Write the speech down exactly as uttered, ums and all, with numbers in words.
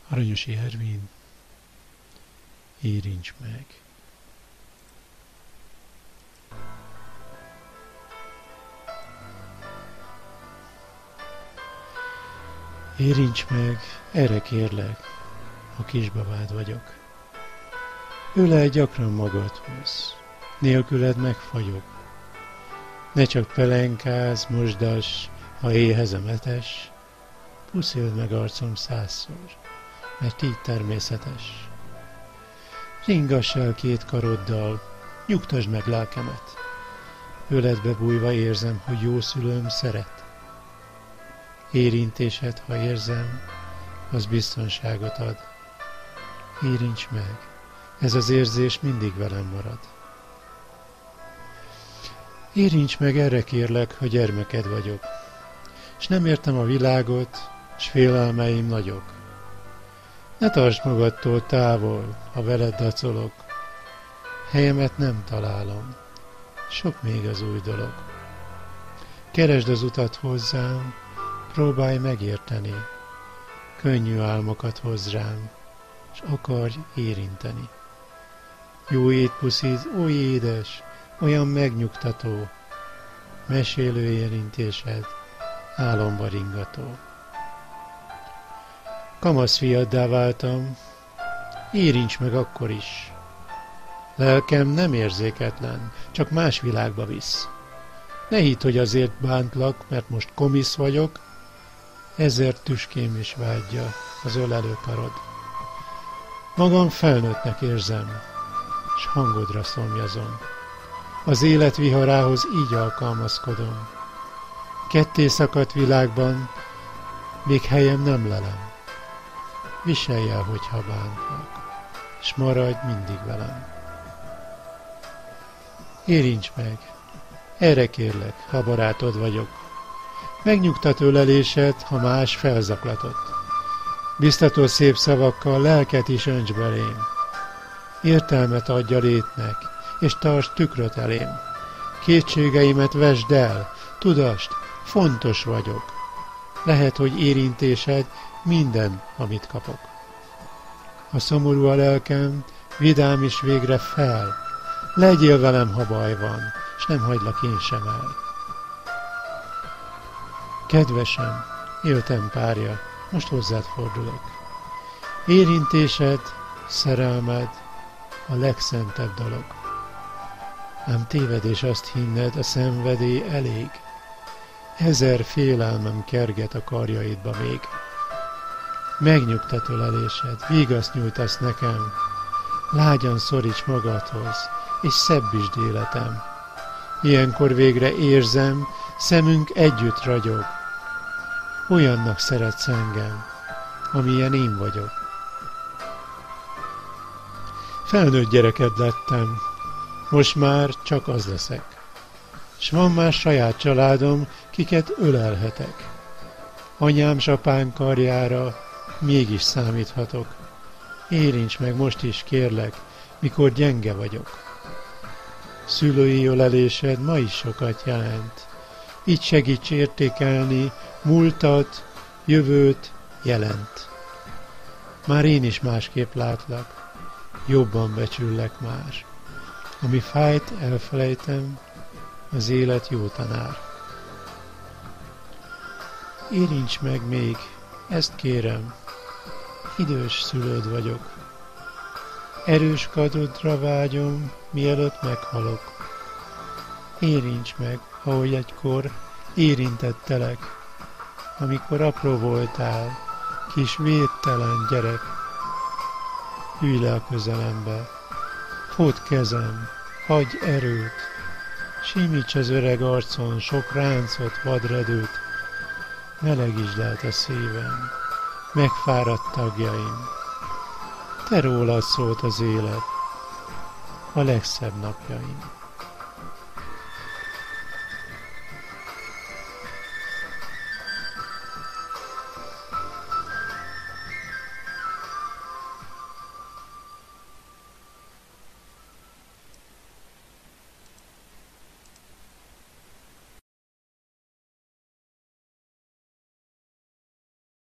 Aranyosi Ervin, érints meg. Érints meg, erre kérlek, ha kisbabád vagyok. Ölelj gyakran magadhoz, nélküled megfagyok. Ne csak pelenkáz, mosdass, ha éhezem etes, puszíld meg arcom százszor, mert így természetes. Ringass el két karoddal, nyugtasd meg lelkemet. Öledbe bújva érzem, hogy jó szülőm szeret. Érintésed, ha érzem, az biztonságot ad. Érints meg, ez az érzés mindig velem marad. Érints meg, erre kérlek, ha gyermeked vagyok, s nem értem a világot, s félelmeim nagyok. Ne tartsd magadtól távol, ha veled dacolok, helyemet nem találom, sok még az új dolog. Keresd az utat hozzám, próbálj megérteni, könnyű álmokat hoz rám, s akarj érinteni. Jó étpuszid, oly édes, olyan megnyugtató, mesélő érintésed, álomba ringató. Kamasz fiaddá váltam, érints meg akkor is. Lelkem nem érzéketlen, csak más világba visz. Ne hidd, hogy azért bántlak, mert most komisz vagyok, ezért tüském is vágyja az ölelő karod. Magam felnőttnek érzem, s hangodra szomjazom. Az élet viharához így alkalmazkodom. Ketté szakadt világban még helyem nem lelem. Viselj el, hogyha bántlak, s maradj mindig velem. Érints meg, erre kérlek, ha barátod vagyok. Megnyugtat ölelésed, ha más felzaklatott. Biztató szép szavakkal lelket is önts belém. Értelmet adj a létnek, és tartsd tükröt elém. Kétségeimet vesd el, tudast, fontos vagyok. Lehet, hogy érintésed minden, amit kapok. Ha szomorú a lelkem, vidám is végre fel. Legyél velem, ha baj van, s nem hagylak én sem el. Kedvesem, éltem párja, most hozzád fordulok. Érintésed, szerelmed a legszentebb dolog. Ám tévedés azt hinned, a szenvedély elég. Ezer félelmem kerget a karjaidba még. Megnyugtat ölelésed, vigaszt nyújtasz nekem. Lágyan szoríts magadhoz, és szebbisd életem. Ilyenkor végre érzem, szemünk együtt ragyog. Olyannak szeretsz engem, amilyen én vagyok. Felnőtt gyereked lettem, most már csak az leszek. S van már saját családom, kiket ölelhetek. Anyám s apám karjára mégis számíthatok. Érints meg most is, kérlek, mikor gyenge vagyok. Szülői ölelésed ma is sokat jelent. Így segíts értékelni múltat, jövőt, jelent. Már én is másképp látlak, jobban becsüllek már. Ami fájt, elfelejtem, az élet jó tanár. Érints meg még, ezt kérem, idős szülőd vagyok. Erős kadodra vágyom, mielőtt meghalok. Érints meg, ahogy egykor érintettelek, amikor apró voltál, kis védtelen gyerek. Ülj le a közelembe, fogd kezem, hagyj erőt, simíts az öreg arcon sok ráncot, vadredőt, melegítsd lelt a szívem, megfáradt tagjaim. Te rólad szólt az élet, a legszebb napjaim.